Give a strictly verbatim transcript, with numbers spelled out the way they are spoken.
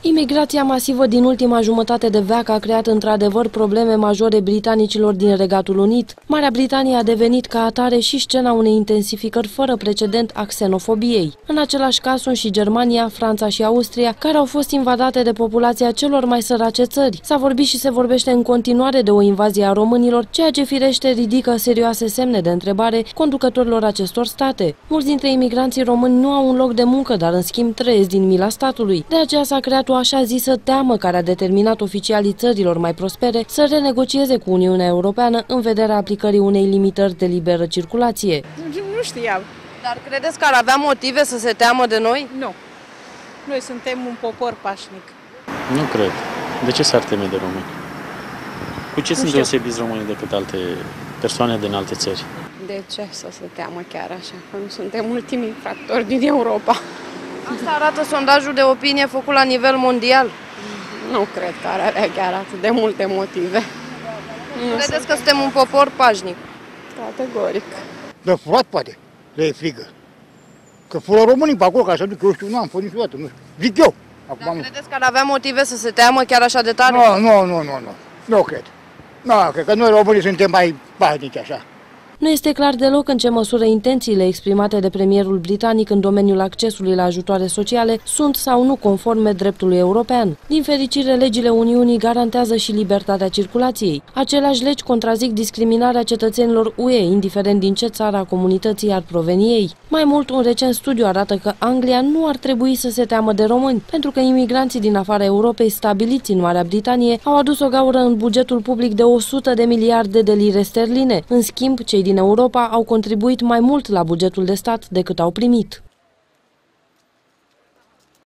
Imigrația masivă din ultima jumătate de veac a creat într-adevăr probleme majore britanicilor din Regatul Unit. Marea Britanie a devenit ca atare și scena unei intensificări fără precedent a xenofobiei. În același caz sunt și Germania, Franța și Austria, care au fost invadate de populația celor mai sărace țări. S-a vorbit și se vorbește în continuare de o invazie a românilor, ceea ce firește ridică serioase semne de întrebare conducătorilor acestor state. Mulți dintre imigranții români nu au un loc de muncă, dar în schimb trăiesc din mila statului. De aceea s-a creat o așa zisă teamă care a determinat oficialii țărilor mai prospere să renegocieze cu Uniunea Europeană în vederea aplicării unei limitări de liberă circulație. Nu știam. Dar credeți că ar avea motive să se teamă de noi? Nu. Noi suntem un popor pașnic. Nu cred. De ce s-ar teme de români? Cu ce nu sunt știu. deosebiți românii decât alte persoane din alte țări? De ce să se teamă chiar așa? Că nu suntem ultimii infractori din Europa. Asta arată sondajul de opinie făcut la nivel mondial. Nu cred că ar avea chiar atât de multe motive. Credeți că suntem un popor pașnic? Categoric. De furat poate, le e frigă. Că fură românii pe acolo, ca să duc, eu știu, nu am fost niciodată, nu știu. Zic eu. Acum Dar am... credeți că ar avea motive să se teamă chiar așa de tare? Nu, nu, nu, nu, nu, nu cred. Nu, cred că noi românii suntem mai pașnici așa. Nu este clar deloc în ce măsură intențiile exprimate de premierul britanic în domeniul accesului la ajutoare sociale sunt sau nu conforme dreptului european. Din fericire, legile Uniunii garantează și libertatea circulației. Aceleași legi contrazic discriminarea cetățenilor U E, indiferent din ce țară a comunității ar proveni ei. Mai mult, un recent studiu arată că Anglia nu ar trebui să se teamă de români, pentru că imigranții din afara Europei stabiliți în Marea Britanie au adus o gaură în bugetul public de o sută de miliarde de lire sterline. În schimb, cei din Europa au contribuit mai mult la bugetul de stat decât au primit.